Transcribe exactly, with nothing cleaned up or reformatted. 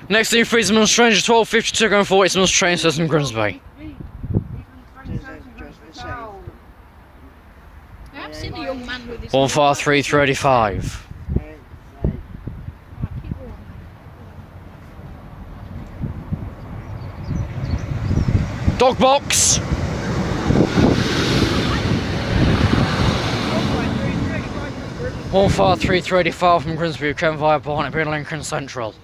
Next thing, Freezeman Stranger twelve fifty-two going forty, Simmons train system Grimsby. I've seen a young man with his one five three thirty-five. Dog box. one five three thirty-five from Grimsby, Kent via Barnet, being Lincoln Central.